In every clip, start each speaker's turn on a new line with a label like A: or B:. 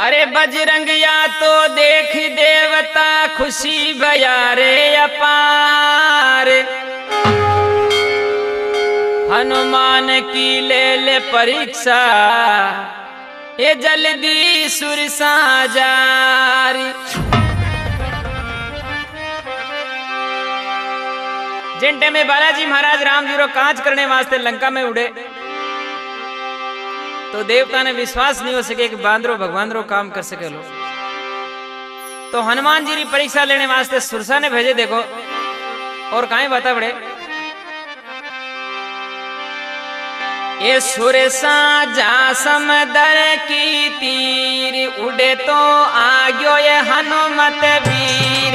A: अरे बजरंगिया तो देख देवता खुशी भया रे अपार। हनुमान की ले परीक्षा ये जल्दी सुरसा जारी। जिन टाइम में बालाजी महाराज राम जी रो काज करने वास्ते लंका में उड़े तो देवता ने विश्वास नहीं हो सके कि बांदरो भगवान रो काम कर सके लो। तो हनुमान जी की परीक्षा लेने वास्ते सुरसा ने भेजे। देखो और कहीं बता बड़े ये सुरसा जा समदर की तीर उड़े तो आग्यो ये हनुमत वीर।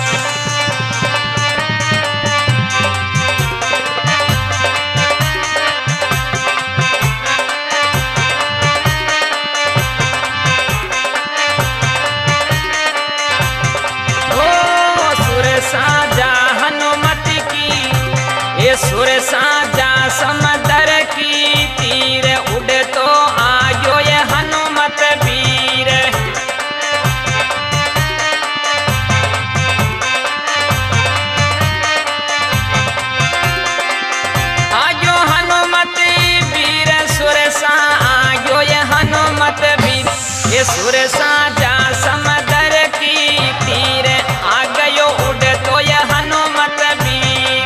A: सुरसा जा समदर की तीर उड़े तो आयो ये हनुमत वीर। आयो हनुमत वीर सुरसा आयो ये हनुमत वीर। ये सुरसा जा समदर की तीर आ गयो उड़े तो ये हनुमत वीर।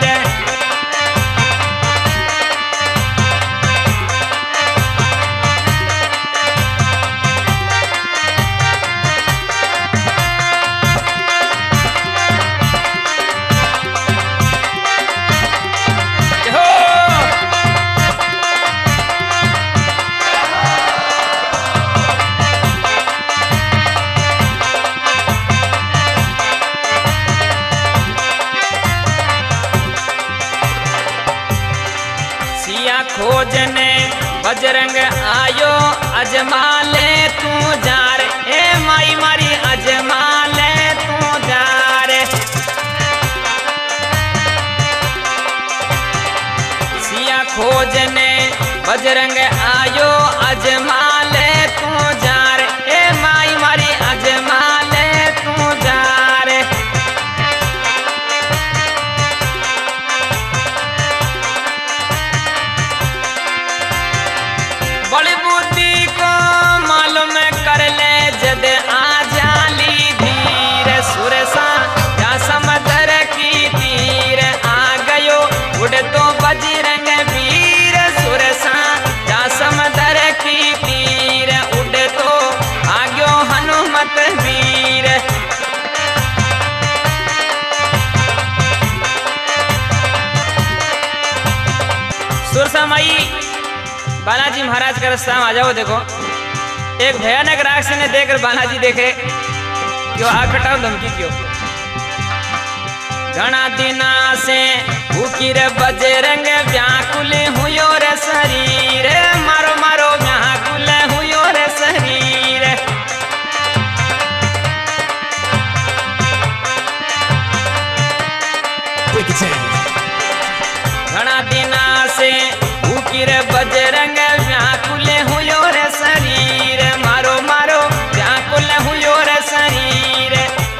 A: खोजने बजरंग आयो अजमा ले तू जा रे। ए माई मारी अजमा ले तू जा रे। सिया खोजने बजरंग आयो अजमा ले तू जा रे। ए माई मारी अजमा ले तू जा रे। बड़ी बुद्धि को मालूम कर ले जद आ जाली धीर। सुरसा जा समदर की तीर आ गयो उड़ तो बजरंग वीर। सुरसा जा समदर की तीर उड़ तो आ गयो हनुमत वीर। सुरसा माई बालाजी महाराज का रास्ता आ जाओ। देखो एक भयानक राक्षस ने देखकर बालाजी देखे क्यों आग कटाओ धमकी क्यों। घना दिना से भूखी रे बजरंग व्याकुल हुयो रे शरीर। मारो मारो व्याकुल हुयो रे शरीर। घना दिना से भूखी रे बजरंग व्याकुल हुयो रे शरीर। मारो मारो व्याकुल हुयो रे शरीर।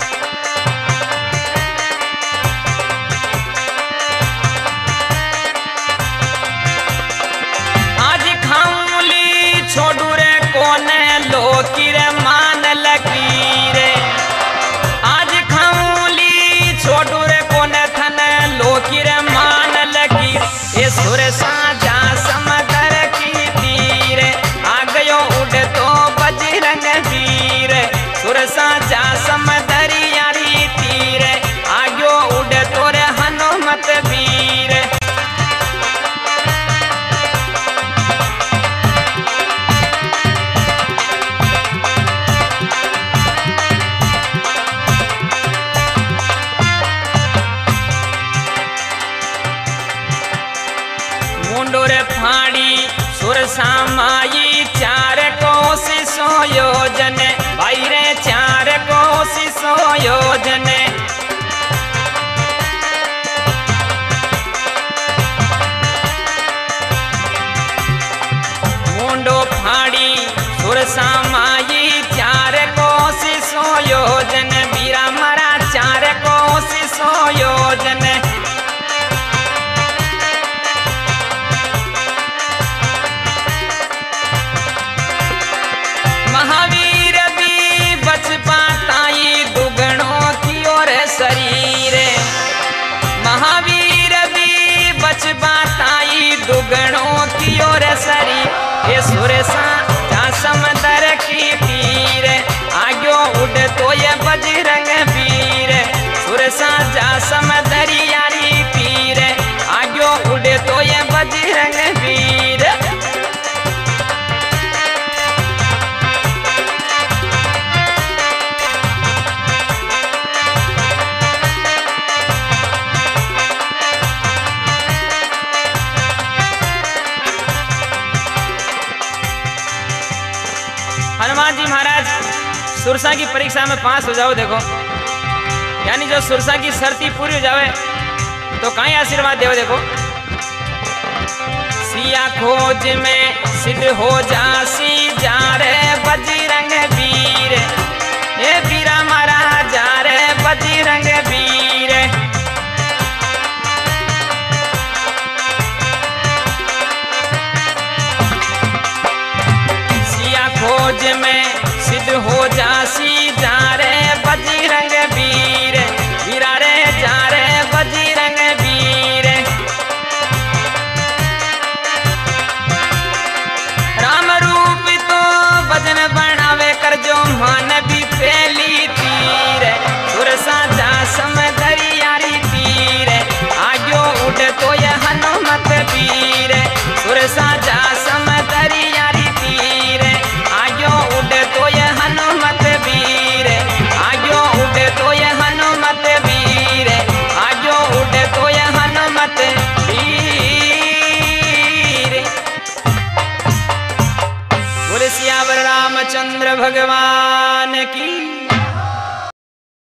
A: आज खाऊली छोड़ू रे कोने लोकी रे मान लकीर। आज खाऊली छोड़ू रे कोने थने लोकी रे मान लकीर। ये सुरसा जा समदर की तीर आ गयो उड़ तो बजरंग वीर। सुरसा जा समदर यारी तीर आ गयो उड़ तो रे हनुमत वीर। मुंडो रे फाड़ी सुरसा माई चार कोशिशों योजन। भाई रे चार कोशिशों योजन। मुंडो फाड़ी सुरसा माई चार सो योजन। महावीर भी बच पाता ही दुगणों की ओर शरीर। महावीर भी बच पाता ही दुगणों की ओर शरीर। ये सुरसा जा समंदर की तीर आग्यो उड़ तो ये बजरंग वीर। सुरसा जा समंदर यारी तीर आग्यो उड़ तो ये बजरंग वीर। हनुमान जी महाराज सुरसा की परीक्षा में पास हो जाओ। देखो यानी जो सुरसा की शर्ती पूरी हो जावे तो कहीं आशीर्वाद देव। देखो सिया खोज में सिद्ध हो जासी जा रे बजरंग वीर। ये वीरा मारा जा रे बजरंग वीर। सिया खोज में सिद्ध हो जासी जा रे बजरंग वीर। वीरा रे जा रे बजरंग वीर। राम रूप तो भजन बनावे कर जो मान भी पहली तीर। सुरसा जा समंदर यारी तीर आग्यो उड़ तो यह हनुमत वीर। सुरसा जा समंदर यारी तीर आग्यो उड़ तो यह हनुमत वीर। आग्यो उड़ तो यह हनुमत वीर। आग्यो उड़ तो यह हनुमत वीर। बोले सियावर रामचंद्र भगवान की।